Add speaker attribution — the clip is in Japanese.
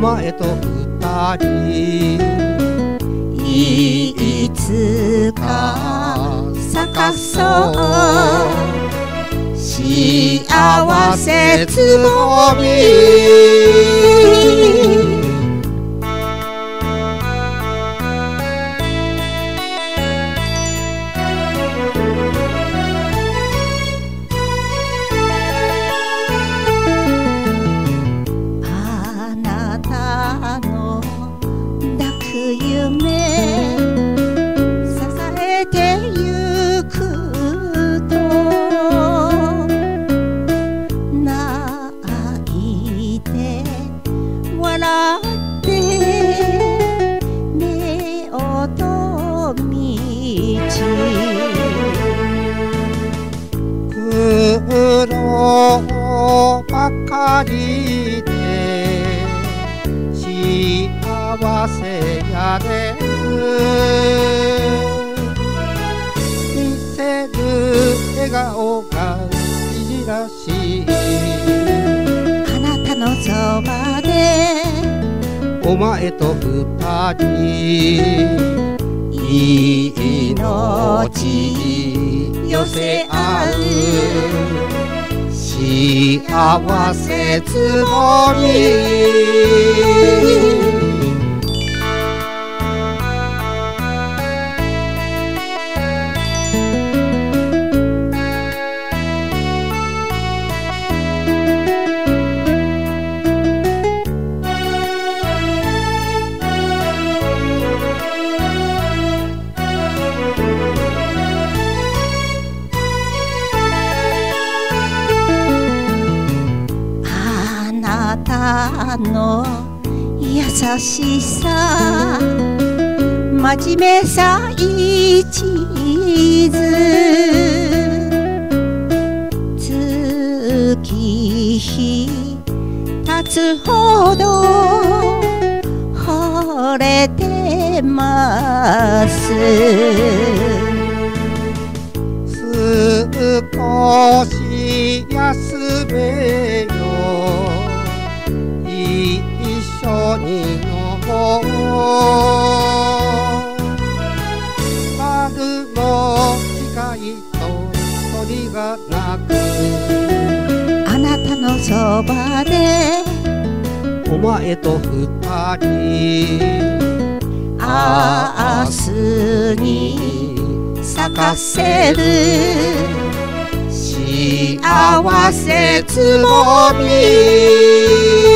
Speaker 1: 前と二人
Speaker 2: いつか咲かそう幸せつぼみあなたの抱く夢支えてゆくと泣いて笑って目をとみち
Speaker 1: 苦労ばかりで幸せやれ見せる笑顔がいじらしい
Speaker 2: あなたのそばで
Speaker 1: お前と二人命寄せ合う幸せつぼみ
Speaker 2: あなたの優しさ真面目さ一途月日経つほど惚れてます
Speaker 1: 少し休めよ一緒に飲もう春の近いと鳥が鳴く
Speaker 2: あなたのそばで
Speaker 1: お前と二人
Speaker 2: 明日に咲かせる幸せつぼみ